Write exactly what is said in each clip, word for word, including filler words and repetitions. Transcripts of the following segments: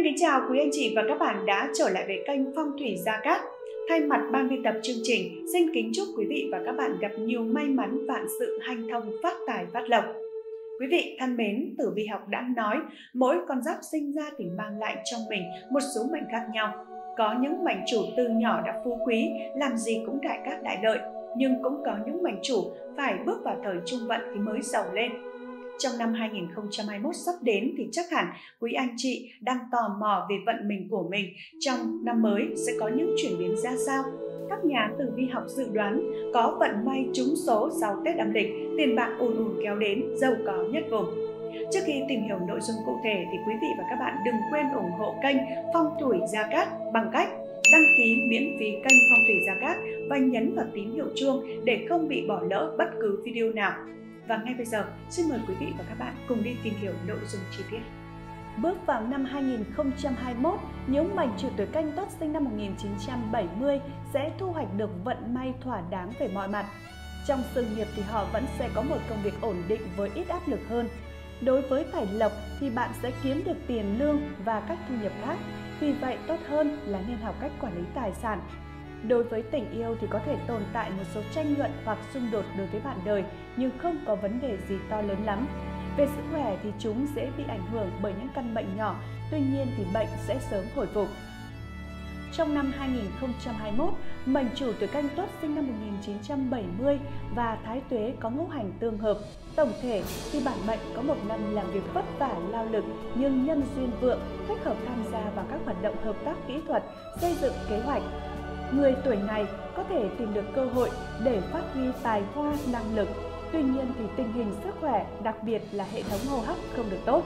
Xin kính chào quý anh chị và các bạn đã trở lại với kênh Phong thủy Gia Cát. Thay mặt ban biên tập chương trình, xin kính chúc quý vị và các bạn gặp nhiều may mắn, vạn sự hanh thông, phát tài phát lộc. Quý vị thân mến, tử vi học đã nói mỗi con giáp sinh ra thì mang lại trong mình một số mệnh khác nhau. Có những mệnh chủ từ nhỏ đã phú quý, làm gì cũng đại cát đại lợi, nhưng cũng có những mệnh chủ phải bước vào thời trung vận thì mới giàu lên. Trong năm hai nghìn không trăm hai mươi mốt sắp đến thì chắc hẳn quý anh chị đang tò mò về vận mình của mình trong năm mới sẽ có những chuyển biến ra sao. Các nhà tử vi học dự đoán có vận may trúng số sau Tết âm lịch, tiền bạc ùn ùn kéo đến, giàu có nhất vùng. Trước khi tìm hiểu nội dung cụ thể thì quý vị và các bạn đừng quên ủng hộ kênh Phong thủy Gia Cát bằng cách đăng ký miễn phí kênh Phong thủy Gia Cát và nhấn vào tín hiệu chuông để không bị bỏ lỡ bất cứ video nào. Và ngay bây giờ, xin mời quý vị và các bạn cùng đi tìm hiểu nội dung chi tiết. Bước vào năm hai nghìn không trăm hai mươi mốt, những mệnh chủ tuổi Canh Tuất sinh năm một nghìn chín trăm bảy mươi sẽ thu hoạch được vận may thỏa đáng về mọi mặt. Trong sự nghiệp thì họ vẫn sẽ có một công việc ổn định với ít áp lực hơn. Đối với tài lộc thì bạn sẽ kiếm được tiền lương và các thu nhập khác, vì vậy tốt hơn là nên học cách quản lý tài sản. Đối với tình yêu thì có thể tồn tại một số tranh luận hoặc xung đột đối với bạn đời, nhưng không có vấn đề gì to lớn lắm. Về sức khỏe thì chúng dễ bị ảnh hưởng bởi những căn bệnh nhỏ, tuy nhiên thì bệnh sẽ sớm hồi phục. Trong năm hai nghìn không trăm hai mươi mốt, mệnh chủ tuổi Canh Tuất sinh năm một nghìn chín trăm bảy mươi và Thái Tuế có ngũ hành tương hợp. Tổng thể thì bản mệnh có một năm làm việc vất vả lao lực nhưng nhân duyên vượng, thích hợp tham gia vào các hoạt động hợp tác kỹ thuật, xây dựng kế hoạch. Người tuổi này có thể tìm được cơ hội để phát huy tài hoa, năng lực. Tuy nhiên thì tình hình sức khỏe, đặc biệt là hệ thống hô hấp không được tốt.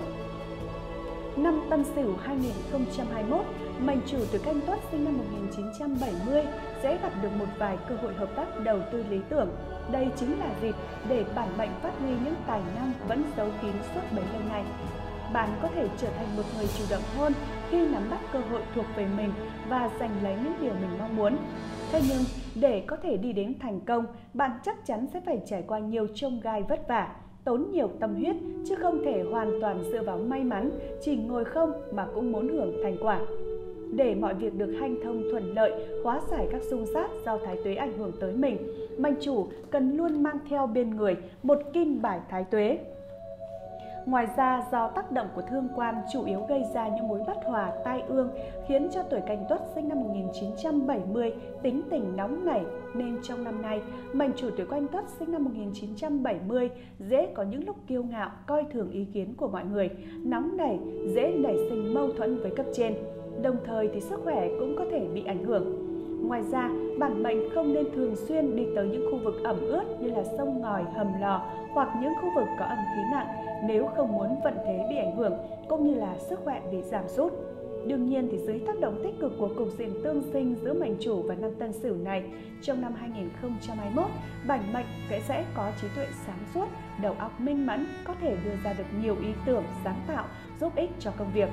Năm Tân Sửu hai nghìn không trăm hai mươi mốt, mệnh chủ tuổi Canh Tuất sinh năm một nghìn chín trăm bảy mươi sẽ gặp được một vài cơ hội hợp tác đầu tư lý tưởng. Đây chính là dịp để bản mệnh phát huy những tài năng vẫn giấu kín suốt bấy lâu nay. Bạn có thể trở thành một người chủ động hơn khi nắm bắt cơ hội thuộc về mình và giành lấy những điều mình mong muốn. Thế nhưng, để có thể đi đến thành công, bạn chắc chắn sẽ phải trải qua nhiều chông gai vất vả, tốn nhiều tâm huyết, chứ không thể hoàn toàn dựa vào may mắn, chỉ ngồi không mà cũng muốn hưởng thành quả. Để mọi việc được hanh thông thuận lợi, hóa giải các xung sát do Thái Tuế ảnh hưởng tới mình, mệnh chủ cần luôn mang theo bên người một kim bài Thái Tuế. Ngoài ra, do tác động của thương quan chủ yếu gây ra những mối bất hòa, tai ương, khiến cho tuổi Canh Tuất sinh năm một nghìn chín trăm bảy mươi tính tình nóng nảy, nên trong năm nay, mệnh chủ tuổi Canh Tuất sinh năm một nghìn chín trăm bảy mươi dễ có những lúc kiêu ngạo, coi thường ý kiến của mọi người, nóng nảy, dễ nảy sinh mâu thuẫn với cấp trên. Đồng thời thì sức khỏe cũng có thể bị ảnh hưởng. Ngoài ra, bản mệnh không nên thường xuyên đi tới những khu vực ẩm ướt như là sông ngòi, hầm lò hoặc những khu vực có âm khí nặng nếu không muốn vận thế bị ảnh hưởng cũng như là sức khỏe bị giảm sút. Đương nhiên thì dưới tác động tích cực của cục diện tương sinh giữa mệnh chủ và năm Tân Sửu này, trong năm hai nghìn không trăm hai mươi mốt, bản mệnh sẽ có trí tuệ sáng suốt, đầu óc minh mẫn, có thể đưa ra được nhiều ý tưởng sáng tạo giúp ích cho công việc.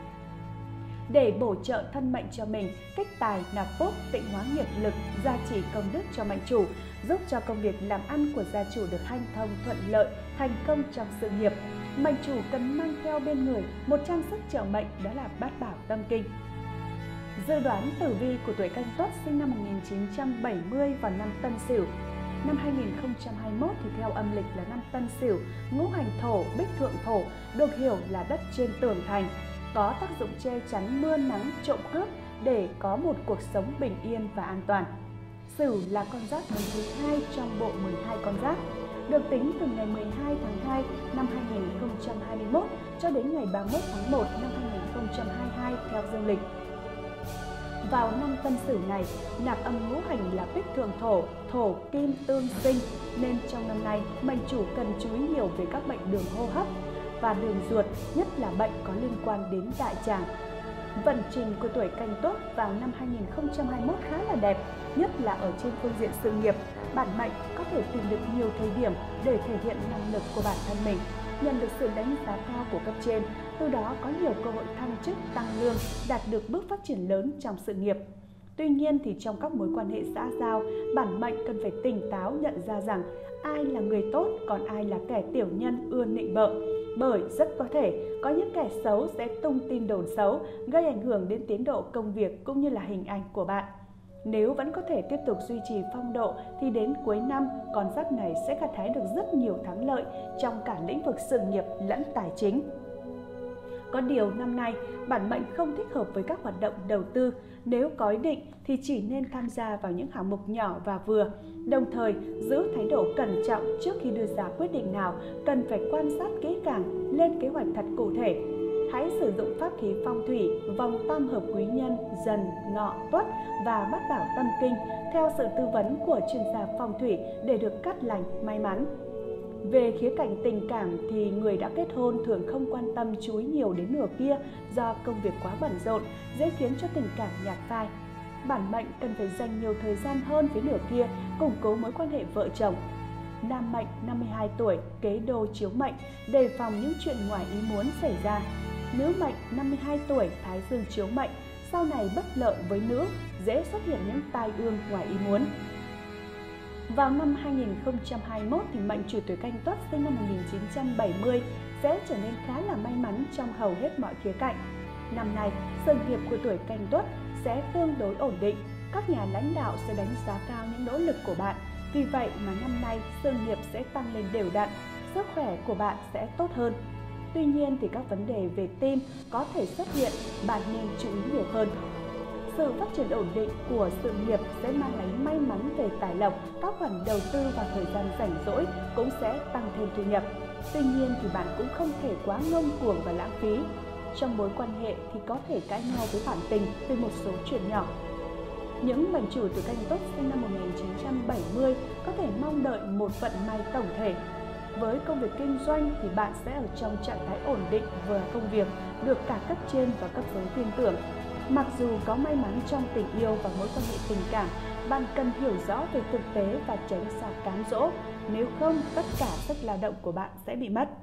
Để bổ trợ thân mệnh cho mình, kích tài, nạp phúc, tịnh hóa nghiệp lực, gia trì công đức cho mệnh chủ, giúp cho công việc làm ăn của gia chủ được hanh thông thuận lợi, thành công trong sự nghiệp. Mệnh chủ cần mang theo bên người một trang sức trợ mệnh, đó là Bát Bảo Tâm Kinh. Dự đoán tử vi của tuổi Canh Tuất sinh năm một nghìn chín trăm bảy mươi vào năm Tân Sửu. Năm hai nghìn không trăm hai mươi mốt thì theo âm lịch là năm Tân Sửu, ngũ hành thổ, bích thượng thổ, được hiểu là đất trên tường thành, có tác dụng che chắn mưa nắng, trộm cướp để có một cuộc sống bình yên và an toàn. Sửu là con giáp mệnh thứ hai trong bộ mười hai con giáp, được tính từ ngày mười hai tháng hai năm hai nghìn không trăm hai mươi mốt cho đến ngày ba mươi mốt tháng một năm hai nghìn không trăm hai mươi hai theo dương lịch. Vào năm Tân Sửu này, nạp âm ngũ hành là bích thượng thổ, thổ kim tương sinh, nên trong năm nay mệnh chủ cần chú ý nhiều về các bệnh đường hô hấp và đường ruột, nhất là bệnh có liên quan đến đại tràng. Vận trình của tuổi Canh Tuất vào năm hai nghìn không trăm hai mươi mốt khá là đẹp, nhất là ở trên phương diện sự nghiệp. Bản mệnh có thể tìm được nhiều thời điểm để thể hiện năng lực của bản thân mình, nhận được sự đánh giá cao của cấp trên, từ đó có nhiều cơ hội thăng chức, tăng lương, đạt được bước phát triển lớn trong sự nghiệp. Tuy nhiên thì trong các mối quan hệ xã giao, bản mệnh cần phải tỉnh táo nhận ra rằng ai là người tốt, còn ai là kẻ tiểu nhân ưa nịnh bợ. bởi rất có thể có những kẻ xấu sẽ tung tin đồn xấu, gây ảnh hưởng đến tiến độ công việc cũng như là hình ảnh của bạn. Nếu vẫn có thể tiếp tục duy trì phong độ thì đến cuối năm, con giáp này sẽ gặt hái được rất nhiều thắng lợi trong cả lĩnh vực sự nghiệp lẫn tài chính. Có điều năm nay, bản mệnh không thích hợp với các hoạt động đầu tư. Nếu có ý định thì chỉ nên tham gia vào những hạng mục nhỏ và vừa. Đồng thời, giữ thái độ cẩn trọng trước khi đưa ra quyết định nào, cần phải quan sát kỹ càng, lên kế hoạch thật cụ thể. Hãy sử dụng pháp khí phong thủy, vòng tam hợp quý nhân, dần, ngọ, tuất và bát bảo tâm kinh theo sự tư vấn của chuyên gia phong thủy để được cát lành, may mắn. Về khía cạnh tình cảm thì người đã kết hôn thường không quan tâm chú ý nhiều đến nửa kia do công việc quá bận rộn, dễ khiến cho tình cảm nhạt phai. Bản mệnh cần phải dành nhiều thời gian hơn với nửa kia, củng cố mối quan hệ vợ chồng. Nam mệnh năm mươi hai tuổi, kế đô chiếu mệnh, đề phòng những chuyện ngoài ý muốn xảy ra. Nữ mệnh năm mươi hai tuổi, thái dương chiếu mệnh, sau này bất lợi với nữ, dễ xuất hiện những tai ương ngoài ý muốn. Vào năm hai nghìn không trăm hai mươi mốt thì mệnh chủ tuổi Canh Tuất sinh năm một nghìn chín trăm bảy mươi sẽ trở nên khá là may mắn trong hầu hết mọi khía cạnh. Năm nay, sự nghiệp của tuổi Canh Tuất sẽ tương đối ổn định, các nhà lãnh đạo sẽ đánh giá cao những nỗ lực của bạn. Vì vậy mà năm nay sự nghiệp sẽ tăng lên đều đặn, sức khỏe của bạn sẽ tốt hơn. Tuy nhiên thì các vấn đề về tim có thể xuất hiện, bạn nên chú ý nhiều hơn. Sự phát triển ổn định của sự nghiệp sẽ mang lại may mắn về tài lộc, các khoản đầu tư và thời gian rảnh rỗi cũng sẽ tăng thêm thu nhập. Tuy nhiên thì bạn cũng không thể quá ngông cuồng và lãng phí. Trong mối quan hệ thì có thể cãi nhau với bạn tình về một số chuyện nhỏ. Những mệnh chủ tuổi Canh Tuất sinh năm một nghìn chín trăm bảy mươi có thể mong đợi một vận may tổng thể. Với công việc kinh doanh thì bạn sẽ ở trong trạng thái ổn định vừa công việc, được cả cấp trên và cấp dưới tin tưởng. Mặc dù có may mắn trong tình yêu và mối quan hệ tình cảm, bạn cần hiểu rõ về thực tế và tránh xa cám dỗ, nếu không tất cả sức lao động của bạn sẽ bị mất.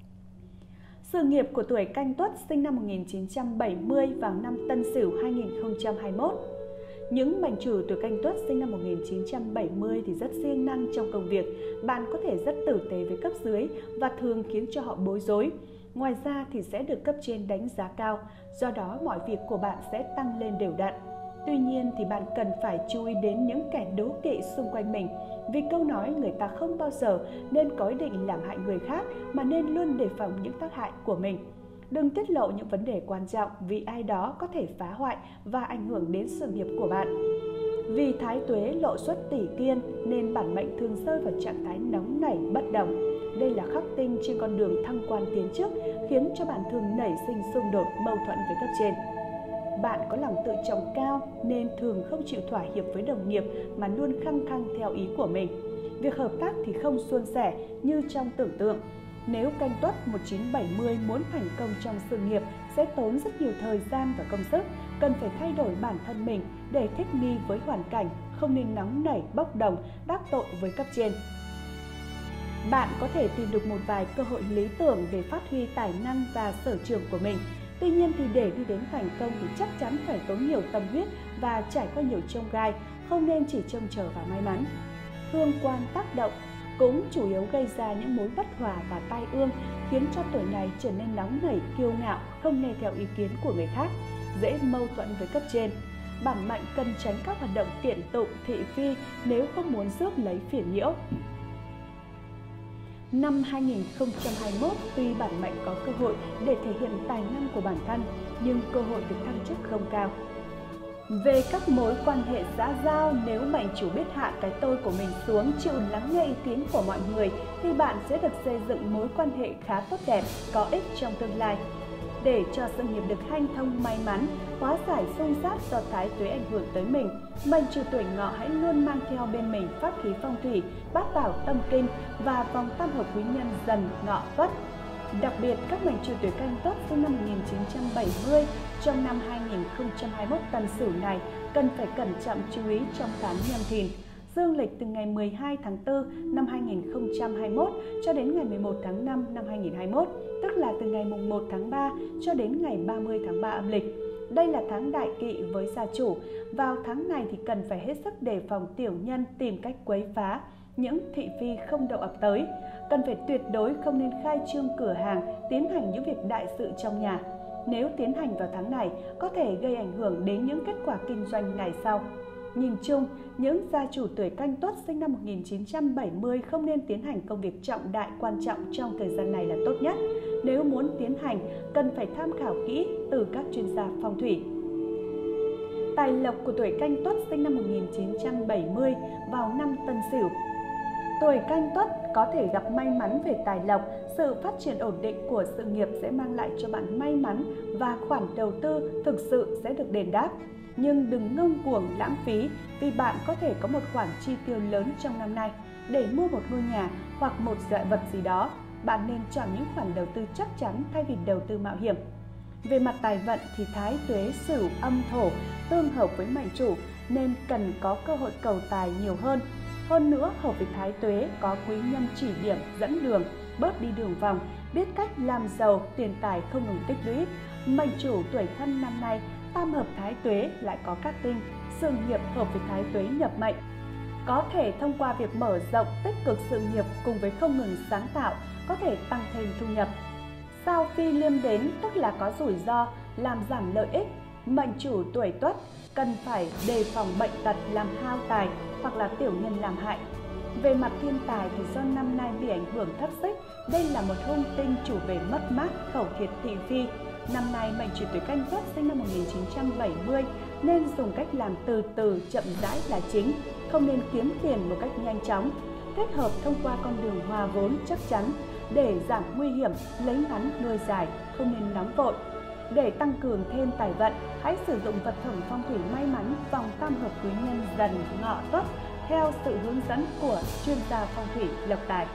Sự nghiệp của tuổi Canh Tuất sinh năm một nghìn chín trăm bảy mươi vào năm Tân Sửu hai nghìn không trăm hai mươi mốt. Những mệnh chủ tuổi Canh Tuất sinh năm một nghìn chín trăm bảy mươi thì rất siêng năng trong công việc, bạn có thể rất tử tế với cấp dưới và thường khiến cho họ bối rối. Ngoài ra thì sẽ được cấp trên đánh giá cao, do đó mọi việc của bạn sẽ tăng lên đều đặn. Tuy nhiên thì bạn cần phải chú ý đến những kẻ đố kỵ xung quanh mình, vì câu nói người ta không bao giờ nên có ý định làm hại người khác mà nên luôn đề phòng những tác hại của mình. Đừng tiết lộ những vấn đề quan trọng vì ai đó có thể phá hoại và ảnh hưởng đến sự nghiệp của bạn. Vì thái tuế lộ xuất tỷ kiên nên bản mệnh thường rơi vào trạng thái nóng nảy bất động. Đây là khắc tinh trên con đường thăng quan tiến trước, khiến cho bạn thường nảy sinh xung đột mâu thuẫn với cấp trên. Bạn có lòng tự trọng cao nên thường không chịu thỏa hiệp với đồng nghiệp mà luôn khăng khăng theo ý của mình. Việc hợp tác thì không suôn sẻ như trong tưởng tượng. Nếu Canh Tuất một nghìn chín trăm bảy mươi muốn thành công trong sự nghiệp sẽ tốn rất nhiều thời gian và công sức, cần phải thay đổi bản thân mình để thích nghi với hoàn cảnh, không nên nóng nảy, bốc đồng, đắc tội với cấp trên. Bạn có thể tìm được một vài cơ hội lý tưởng để phát huy tài năng và sở trường của mình. Tuy nhiên thì để đi đến thành công thì chắc chắn phải tốn nhiều tâm huyết và trải qua nhiều chông gai, không nên chỉ trông chờ vào may mắn. Thương quan tác động cũng chủ yếu gây ra những mối bất hòa và tai ương, khiến cho tuổi này trở nên nóng nảy, kiêu ngạo, không nghe theo ý kiến của người khác, dễ mâu thuẫn với cấp trên. Bản mệnh cần tránh các hoạt động kiện tụng, thị phi nếu không muốn rước lấy phiền nhiễu. Năm hai nghìn không trăm hai mươi mốt, tuy bản mệnh có cơ hội để thể hiện tài năng của bản thân, nhưng cơ hội được thăng chức không cao. Về các mối quan hệ xã giao, nếu mệnh chủ biết hạ cái tôi của mình xuống, chịu lắng nghe ý kiến của mọi người, thì bạn sẽ được xây dựng mối quan hệ khá tốt đẹp, có ích trong tương lai. Để cho sự nghiệp được hanh thông may mắn, hóa giải xung sát do thái tuế ảnh hưởng tới mình, mệnh chủ tuổi Ngọ hãy luôn mang theo bên mình pháp khí phong thủy, bát bảo tâm kinh và vòng tam hợp quý nhân Dần, Ngọ, Tuất. Đặc biệt, các mệnh chủ tuổi Canh Tuất sinh năm một nghìn chín trăm bảy mươi trong năm hai nghìn không trăm hai mươi mốt Tân Sửu này cần phải cẩn trọng chú ý trong tháng Nhâm Thìn. Dương lịch từ ngày mười hai tháng tư năm hai nghìn không trăm hai mươi mốt cho đến ngày mười một tháng năm năm hai nghìn không trăm hai mươi mốt, tức là từ ngày mùng một tháng ba cho đến ngày ba mươi tháng ba âm lịch. Đây là tháng đại kỵ với gia chủ. Vào tháng này thì cần phải hết sức đề phòng tiểu nhân tìm cách quấy phá, những thị phi không đậu ập tới. cần phải tuyệt đối không nên khai trương cửa hàng, tiến hành những việc đại sự trong nhà. Nếu tiến hành vào tháng này, có thể gây ảnh hưởng đến những kết quả kinh doanh ngày sau. Nhìn chung, những gia chủ tuổi Canh Tuất sinh năm một nghìn chín trăm bảy mươi không nên tiến hành công việc trọng đại quan trọng trong thời gian này là tốt nhất. Nếu muốn tiến hành, cần phải tham khảo kỹ từ các chuyên gia phong thủy. Tài lộc của tuổi Canh Tuất sinh năm một nghìn chín trăm bảy mươi vào năm Tân Sửu. Tuổi Canh Tuất có thể gặp may mắn về tài lộc, sự phát triển ổn định của sự nghiệp sẽ mang lại cho bạn may mắn và khoản đầu tư thực sự sẽ được đền đáp. Nhưng đừng ngông cuồng lãng phí vì bạn có thể có một khoản chi tiêu lớn trong năm nay để mua một ngôi nhà hoặc một vật gì đó. Bạn nên chọn những khoản đầu tư chắc chắn thay vì đầu tư mạo hiểm. Về mặt tài vận thì Thái Tuế Sửu âm Thổ tương hợp với mệnh chủ nên cần có cơ hội cầu tài nhiều hơn. Hơn nữa, hợp với Thái Tuế có quý nhân chỉ điểm dẫn đường, bớt đi đường vòng, biết cách làm giàu, tiền tài không ngừng tích lũy. Mệnh chủ tuổi Thân năm nay tam hợp Thái Tuế lại có các tinh, sự nghiệp hợp với Thái Tuế nhập mệnh. Có thể thông qua việc mở rộng tích cực sự nghiệp cùng với không ngừng sáng tạo, có thể tăng thêm thu nhập. Sao Phi Liêm đến tức là có rủi ro, làm giảm lợi ích. Mệnh chủ tuổi Tuất cần phải đề phòng bệnh tật làm hao tài hoặc là tiểu nhân làm hại. Về mặt thiên tài thì do năm nay bị ảnh hưởng thất xích, đây là một hung tinh chủ về mất mát, khẩu thiệt thị phi. Năm nay mệnh chủ tuổi Canh Tuất sinh năm một nghìn chín trăm bảy mươi nên dùng cách làm từ từ chậm rãi là chính, không nên kiếm tiền một cách nhanh chóng. Kết hợp thông qua con đường hòa vốn chắc chắn để giảm nguy hiểm, lấy ngắn nuôi dài, không nên nóng vội. Để tăng cường thêm tài vận, hãy sử dụng vật phẩm phong thủy may mắn vòng tam hợp quý nhân Dần Ngọ Tuất theo sự hướng dẫn của chuyên gia phong thủy lộc tài.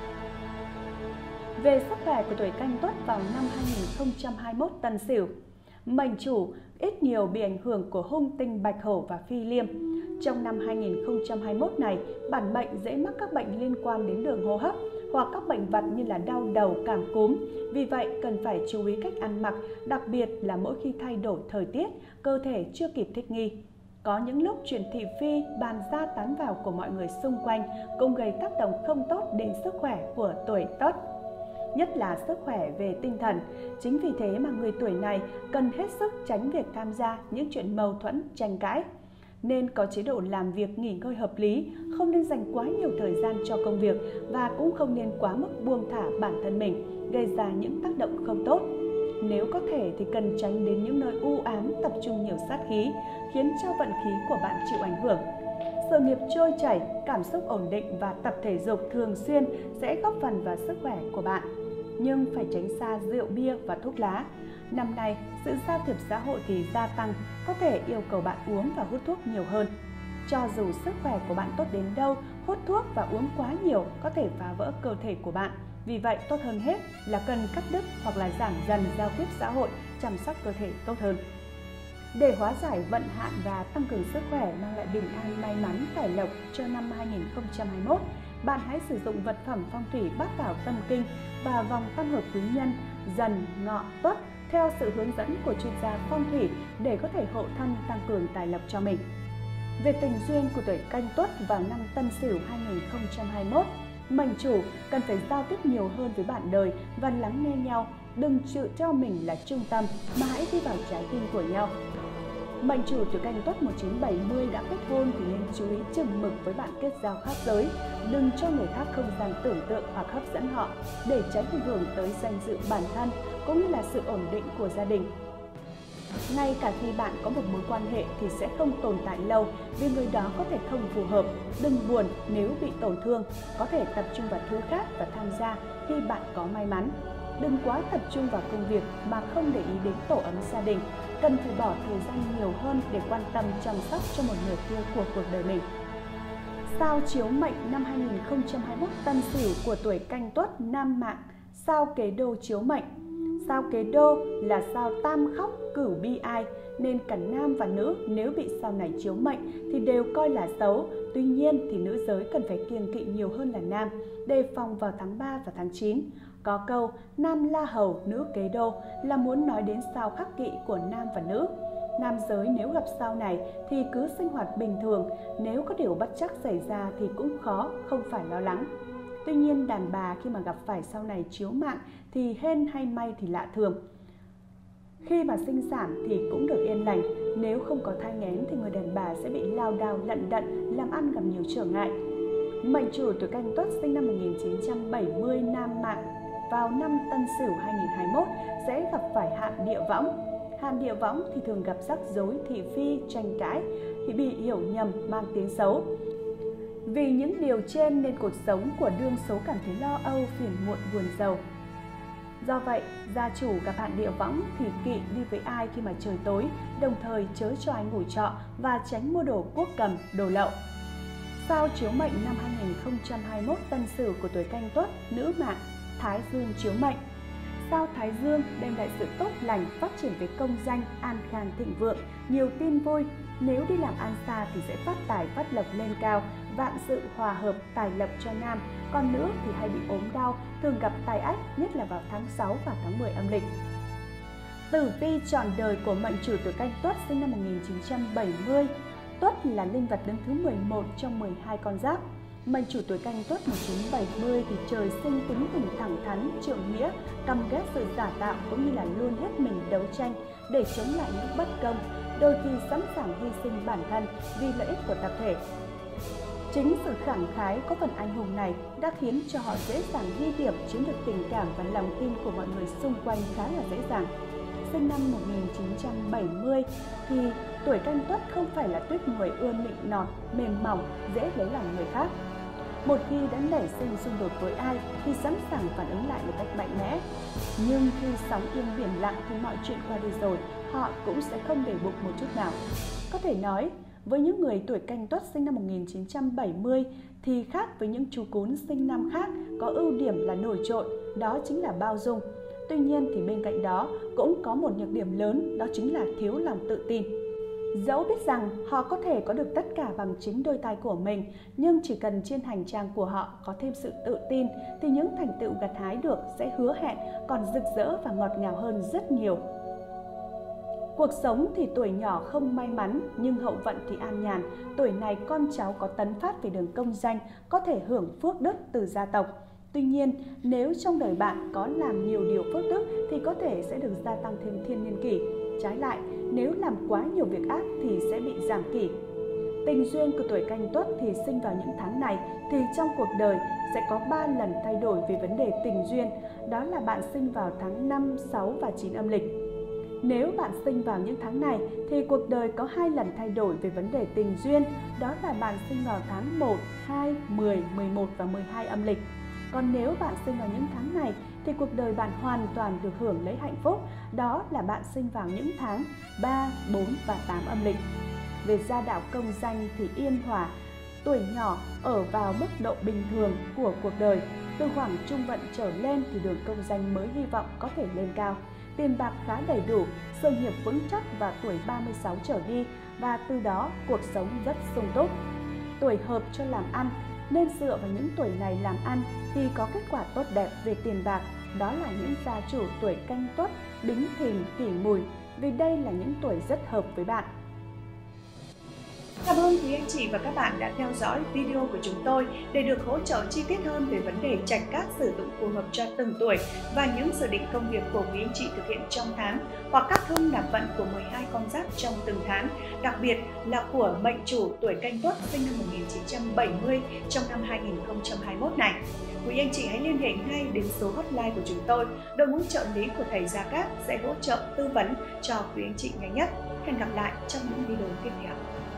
Về sức khỏe của tuổi Canh Tuất vào năm hai nghìn không trăm hai mươi mốt Tân Sửu, mệnh chủ ít nhiều bị ảnh hưởng của hung tinh Bạch Hổ và Phi Liêm. Trong năm hai nghìn không trăm hai mươi mốt này, bản mệnh dễ mắc các bệnh liên quan đến đường hô hấp hoặc các bệnh vặt như là đau đầu, cảm cúm. Vì vậy, cần phải chú ý cách ăn mặc, đặc biệt là mỗi khi thay đổi thời tiết, cơ thể chưa kịp thích nghi. Có những lúc chuyện thị phi, bàn ra tán vào của mọi người xung quanh cũng gây tác động không tốt đến sức khỏe của tuổi Tuất, nhất là sức khỏe về tinh thần. Chính vì thế mà người tuổi này cần hết sức tránh việc tham gia những chuyện mâu thuẫn, tranh cãi. Nên có chế độ làm việc nghỉ ngơi hợp lý, không nên dành quá nhiều thời gian cho công việc và cũng không nên quá mức buông thả bản thân mình, gây ra những tác động không tốt. Nếu có thể thì cần tránh đến những nơi u ám, tập trung nhiều sát khí, khiến cho vận khí của bạn chịu ảnh hưởng. Sự nghiệp trôi chảy, cảm xúc ổn định và tập thể dục thường xuyên sẽ góp phần vào sức khỏe của bạn. Nhưng phải tránh xa rượu bia và thuốc lá. Năm nay, sự giao thiệp xã hội thì gia tăng, có thể yêu cầu bạn uống và hút thuốc nhiều hơn. Cho dù sức khỏe của bạn tốt đến đâu, hút thuốc và uống quá nhiều có thể phá vỡ cơ thể của bạn. Vì vậy, tốt hơn hết là cần cắt đứt hoặc là giảm dần giao tiếp xã hội, chăm sóc cơ thể tốt hơn. Để hóa giải vận hạn và tăng cường sức khỏe, mang lại bình an, may mắn, tài lộc cho năm hai nghìn không trăm hai mươi mốt, bạn hãy sử dụng vật phẩm phong thủy Bát Bảo Tâm Kinh và vòng tam hợp quý nhân Dần Ngọ Tuất theo sự hướng dẫn của chuyên gia phong thủy để có thể hộ thân tăng cường tài lộc cho mình. Về tình duyên của tuổi Canh Tuất vào năm Tân Sửu hai nghìn không trăm hai mươi mốt, mệnh chủ cần phải giao tiếp nhiều hơn với bạn đời và lắng nghe nhau, đừng tự cho mình là trung tâm mà hãy đi vào trái tim của nhau. Mệnh chủ tuổi Canh Tuất một nghìn chín trăm bảy mươi đã kết hôn thì nên chú ý chừng mực với bạn kết giao khác giới, đừng cho người khác không gian tưởng tượng hoặc hấp dẫn họ để tránh ảnh hưởng tới danh dự bản thân cũng như là sự ổn định của gia đình. Ngay cả khi bạn có một mối quan hệ thì sẽ không tồn tại lâu vì người đó có thể không phù hợp. Đừng buồn nếu bị tổn thương, có thể tập trung vào thứ khác và tham gia khi bạn có may mắn. Đừng quá tập trung vào công việc mà không để ý đến tổ ấm gia đình. Cần phải bỏ thời gian nhiều hơn để quan tâm chăm sóc cho một nửa kia của cuộc đời mình. Sao chiếu mệnh năm hai nghìn không trăm hai mươi mốt Tân Sửu của tuổi Canh Tuất nam mạng, sao Kế Đô chiếu mệnh. Sao Kế Đô là sao tam khóc cửu bi ai, nên cả nam và nữ nếu bị sao này chiếu mệnh thì đều coi là xấu. Tuy nhiên thì nữ giới cần phải kiêng kỵ nhiều hơn là nam, đề phòng vào tháng ba và tháng chín. Có câu nam la hầu, nữ kế đô là muốn nói đến sao khắc kỵ của nam và nữ. Nam giới nếu gặp sao này thì cứ sinh hoạt bình thường, nếu có điều bất trắc xảy ra thì cũng khó, không phải lo lắng. Tuy nhiên đàn bà khi mà gặp phải sau này chiếu mạng thì hên hay may thì lạ thường. Khi mà sinh sản thì cũng được yên lành, nếu không có thai nghén thì người đàn bà sẽ bị lao đao lận đận, làm ăn gặp nhiều trở ngại. Mệnh chủ tuổi Canh Tuất sinh năm một nghìn chín trăm bảy mươi nam mạng vào năm Tân Sửu hai nghìn không trăm hai mươi mốt sẽ gặp phải hạn địa võng. Hạn địa võng thì thường gặp rắc rối, thị phi, tranh cãi, thì bị hiểu nhầm, mang tiếng xấu. Vì những điều trên nên cuộc sống của đương số cảm thấy lo âu, phiền muộn, buồn rầu. Do vậy, gia chủ gặp hạn địa võng thì kỵ đi với ai khi mà trời tối, đồng thời chớ cho ai ngủ trọ và tránh mua đồ quốc cầm, đồ lậu. Sao chiếu mệnh năm hai nghìn không trăm hai mươi mốt Tân Sửu của tuổi Canh Tuất, nữ mạng, Thái Dương chiếu mệnh. Sao Thái Dương đem lại sự tốt lành, phát triển về công danh, an khang thịnh vượng, nhiều tin vui. Nếu đi làm ăn xa thì sẽ phát tài phát lộc lên cao, vạn sự hòa hợp, tài lộc cho nam. Còn nữ thì hay bị ốm đau, thường gặp tai ách, nhất là vào tháng sáu và tháng mười âm lịch. Tử vi trọn đời của mệnh chủ tuổi Canh Tuất sinh năm một nghìn chín trăm bảy mươi. Tuất là linh vật đứng thứ mười một trong mười hai con giáp. Mệnh chủ tuổi Canh Tuất một nghìn chín trăm bảy mươi thì trời sinh tính tình thẳng thắn, trượng nghĩa, căm ghét sự giả tạo cũng như là luôn hết mình đấu tranh để chống lại những bất công, đôi khi sẵn sàng hy sinh bản thân vì lợi ích của tập thể. Chính sự khẳng khái có phần anh hùng này đã khiến cho họ dễ dàng ghi điểm, chiếm được tình cảm và lòng tin của mọi người xung quanh khá là dễ dàng. Sinh năm một nghìn chín trăm bảy mươi thì tuổi Canh Tuất không phải là tuýp người ưa nịnh nọt, mềm mỏng, dễ lấy lòng người khác. Một khi đã nảy sinh xung đột với ai thì sẵn sàng phản ứng lại một cách mạnh mẽ. Nhưng khi sóng yên biển lặng thì mọi chuyện qua đi rồi, họ cũng sẽ không để bụng một chút nào. Có thể nói, với những người tuổi Canh Tuất sinh năm một nghìn chín trăm bảy mươi thì khác với những chú cún sinh năm khác, có ưu điểm là nổi trội, đó chính là bao dung. Tuy nhiên thì bên cạnh đó cũng có một nhược điểm lớn, đó chính là thiếu lòng tự tin. Dẫu biết rằng họ có thể có được tất cả bằng chính đôi tay của mình, nhưng chỉ cần trên hành trang của họ có thêm sự tự tin thì những thành tựu gặt hái được sẽ hứa hẹn còn rực rỡ và ngọt ngào hơn rất nhiều. Cuộc sống thì tuổi nhỏ không may mắn, nhưng hậu vận thì an nhàn. Tuổi này con cháu có tấn phát về đường công danh, có thể hưởng phước đức từ gia tộc. Tuy nhiên, nếu trong đời bạn có làm nhiều điều phước đức thì có thể sẽ được gia tăng thêm thiên niên kỷ. Trái lại, nếu làm quá nhiều việc ác thì sẽ bị giảm kỷ. Tình duyên của tuổi Canh Tuất thì sinh vào những tháng này thì trong cuộc đời sẽ có ba lần thay đổi về vấn đề tình duyên, đó là bạn sinh vào tháng năm, sáu và chín âm lịch. Nếu bạn sinh vào những tháng này thì cuộc đời có hai lần thay đổi về vấn đề tình duyên, đó là bạn sinh vào tháng một, hai, mười, mười một và mười hai âm lịch. Còn nếu bạn sinh vào những tháng này thì cuộc đời bạn hoàn toàn được hưởng lấy hạnh phúc, đó là bạn sinh vào những tháng ba, bốn và tám âm lịch. Về gia đạo công danh thì yên hòa, tuổi nhỏ ở vào mức độ bình thường của cuộc đời, từ khoảng trung vận trở lên thì đường công danh mới hy vọng có thể lên cao. Tiền bạc khá đầy đủ, sự nghiệp vững chắc vào tuổi ba mươi sáu trở đi và từ đó cuộc sống rất sung túc. Tuổi hợp cho làm ăn, nên dựa vào những tuổi này làm ăn thì có kết quả tốt đẹp về tiền bạc, đó là những gia chủ tuổi Canh Tuất, Bính Thìn, Kỷ Mùi, vì đây là những tuổi rất hợp với bạn. Cảm ơn quý anh chị và các bạn đã theo dõi video của chúng tôi. Để được hỗ trợ chi tiết hơn về vấn đề trạch các sử dụng phù hợp cho từng tuổi và những dự định công việc của quý anh chị thực hiện trong tháng, hoặc các hung nạp vận của mười hai con giáp trong từng tháng, đặc biệt là của mệnh chủ tuổi Canh Tuất sinh năm một nghìn chín trăm bảy mươi trong năm hai nghìn không trăm hai mươi mốt này, quý anh chị hãy liên hệ ngay đến số hotline của chúng tôi. Đội ngũ trợ lý của thầy Gia Cát sẽ hỗ trợ tư vấn cho quý anh chị nhanh nhất. Hẹn gặp lại trong những video tiếp theo.